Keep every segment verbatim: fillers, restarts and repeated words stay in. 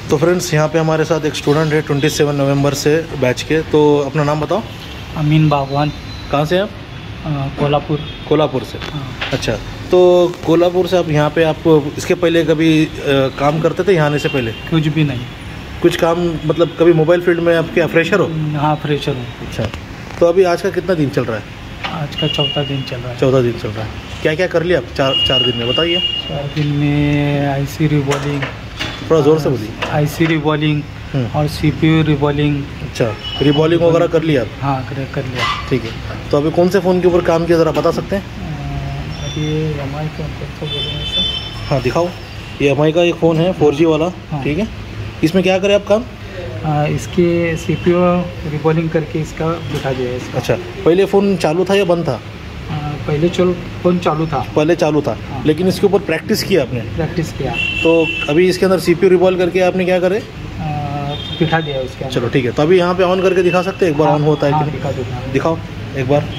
तो फ्रेंड्स यहाँ पे हमारे साथ एक स्टूडेंट है सत्ताईस नवंबर से बैच के। तो अपना नाम बताओ। अमीन बागवान। कहाँ से आप? कोल्हापुर। कोल्हापुर से। हाँ। अच्छा, तो कोल्हापुर से आप यहाँ पे आप इसके पहले कभी आ, काम करते थे यहाँ आने से पहले? कुछ भी नहीं। कुछ काम मतलब कभी मोबाइल फील्ड में आप क्या फ्रेशर हो? हाँ, फ्रेशर हूँ। अच्छा, तो अभी आज का कितना दिन चल रहा है? आज का चौथा दिन चल रहा है। चौथा दिन चल रहा है। क्या क्या कर लिया आप चार चार दिन में, बताइए। चार दिन में आईसी रिवॉल्विंग, थोड़ा ज़ोर से बोलिए। आईसी रिवॉल्विंग और सीपीयू रिवॉल्विंग। अच्छा, रिवॉल्विंग वगैरह कर लिया आप? हाँ, कर कर लिया। ठीक है, तो अभी कौन से फ़ोन के ऊपर काम किया ज़रा बता सकते हैं? अभी एम आई का तो बोलेंगे सर। हाँ दिखाओ। ये एम आई का एक फ़ोन है फोर जी वाला। हाँ। ठीक है, इसमें क्या करें आप काम? आ, इसके सीपीयू रिवॉल्विंग करके इसका बिठा दिया है इसका। अच्छा, पहले फ़ोन चालू था या बंद था? आ, पहले चल फोन चालू था। पहले चालू था। हाँ। लेकिन इसके ऊपर प्रैक्टिस किया आपने? प्रैक्टिस किया। तो अभी इसके अंदर सीपीयू रिवॉल्व करके आपने क्या करे? बिठा दिया उसके अंदर। चलो ठीक है, तो अभी यहाँ पे ऑन करके दिखा सकते हैं एक बार? ऑन हाँ, होता है हाँ, कि नहीं? दिखा देना। दिखाओ एक बार।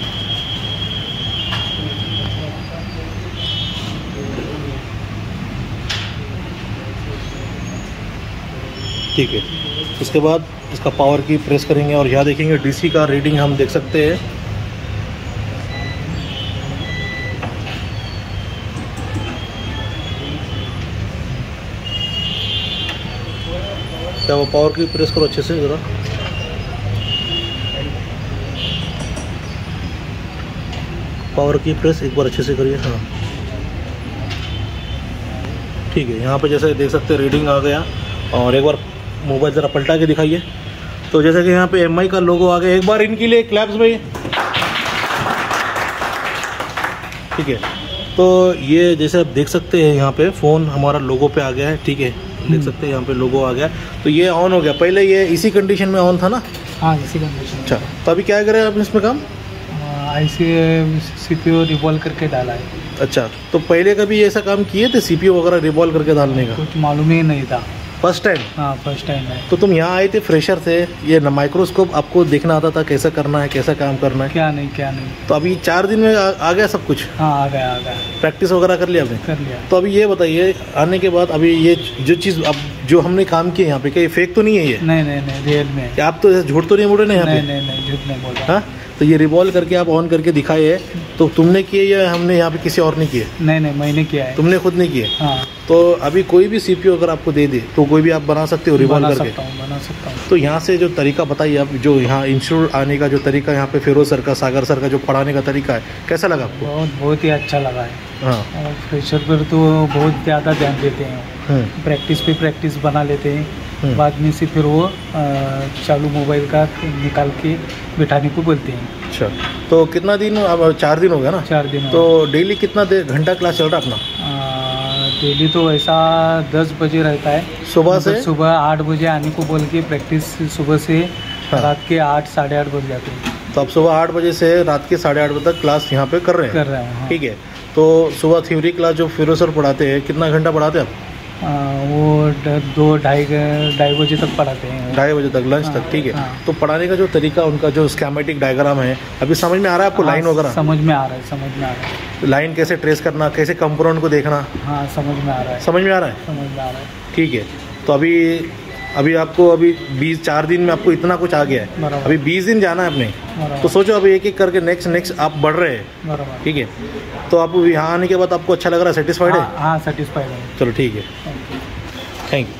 ठीक है, उसके बाद इसका पावर की प्रेस करेंगे और यहाँ देखेंगे डीसी का रीडिंग हम देख सकते हैं। क्या वो पावर की प्रेस करो अच्छे से ज़रा। पावर की प्रेस एक बार अच्छे से करिए। हाँ ठीक है, यहाँ पे जैसे देख सकते हैं रीडिंग आ गया। और एक बार मोबाइल ज़रा पलटा के दिखाइए। तो जैसे कि यहाँ पे एम आई का लोगो आ गया, एक बार इनके लिए क्लैप्स भाई। ठीक है, तो ये जैसे आप देख सकते हैं यहाँ पे फ़ोन हमारा लोगो पे आ गया है। ठीक है, देख सकते हैं यहाँ पे लोगो आ गया। तो ये ऑन हो गया। पहले ये इसी कंडीशन में ऑन था ना? हाँ, इसी कंडीशन। अच्छा, तो अभी क्या करें आप इसमें काम? आईसी सीपीयू रिवॉल्व करके डाला है। अच्छा, तो पहले कभी ऐसा काम किए थे सीपीयू वगैरह रिवॉल्व करके डालने का? कुछ मालूम ही नहीं था। First time? हाँ, फर्स्ट टाइम है। तो तुम यहाँ आए थे, फ्रेशर थे, ये माइक्रोस्कोप आपको देखना आता था कैसा करना है, कैसा काम करना है? क्या नहीं, क्या नहीं। तो अभी चार दिन में आ, आ गया सब कुछ? हाँ, आ गया, आ गया। प्रैक्टिस वगैरह कर लिया आपने? कर लिया। तो अभी ये बताइए, आने के बाद अभी ये जो चीज़ अब जो हमने काम किया यहाँ पे, क्या ये फेक तो नहीं है ये? नहीं नहीं नहीं, रियल में। आप तो झूठ तो नहीं बोल रहे ना यहाँ पे? नहीं नहीं नहीं, झूठ नहीं बोल रहा। हाँ, तो ये रिवॉल्व करके आप ऑन करके दिखाए है, तो तुमने किए या हमने यहाँ पे किसी और ने किए? नहीं नहीं, मैंने किया है। तुमने खुद नहीं किए? हाँ। तो अभी कोई भी सीपीयू अगर आपको दे दे तो कोई भी आप बना सकते हो रिवॉल्व करके? बना सकता हूँ, बना सकता हूँ। तो यहाँ से जो तरीका बताइए आप, जो यहाँ इंस्टीट्यूट आने का जो तरीका, यहाँ पे फिरोज सर का, सागर सर का जो पढ़ाने का तरीका है, कैसा लगा आपको? बहुत बहुत ही अच्छा लगा है। हाँ, और फ्रेशर पर तो बहुत ज़्यादा ध्यान देते हैं। प्रैक्टिस पे प्रैक्टिस बना लेते हैं, बाद में से फिर वो चालू मोबाइल का निकाल के बिठाने को बोलते हैं। अच्छा, तो कितना दिन? अब चार दिन हो गया ना? चार दिन। तो डेली कितना देर घंटा क्लास चल रहा है अपना? डेली तो ऐसा दस बजे रहता है सुबह से। सुबह आठ बजे आने को बोल के प्रैक्टिस सुबह से हाँ। रात के आठ साढ़े आठ बज जाते हैं। तो आप सुबह आठ बजे से रात के साढ़े आठ बजे तक क्लास यहाँ पे कर रहे हैं? कर रहे हैं, हाँ। ठीक है, तो सुबह थ्योरी क्लास जो फिरोज सर पढ़ाते हैं, कितना घंटा पढ़ाते हैं आप? आ, वो दो ढाई ढाई बजे तक पढ़ाते हैं। ढाई बजे तक, लंच तक। ठीक है, हाँ। तो पढ़ाने का जो तरीका, उनका जो स्कीमेटिक डायग्राम है, अभी समझ में आ रहा है आपको? हाँ, लाइन वगैरह समझ में आ रहा है, समझ में आ रहा है। तो लाइन कैसे ट्रेस करना, कैसे कंपोनेंट को देखना? हाँ, समझ में आ रहा है। समझ में आ रहा है? समझ में आ रहा है। ठीक है, तो अभी अभी आपको अभी बीस चार दिन में आपको इतना कुछ आ गया है। अभी बीस दिन जाना है अपने, तो सोचो अभी एक एक करके नेक्स्ट नेक्स्ट आप बढ़ रहे हैं। ठीक है, तो आप यहाँ आने के बाद आपको अच्छा लग रहा है, सेटिस्फाइड है? हाँ, सेटिस्फाइड है। चलो ठीक है, थैंक यू।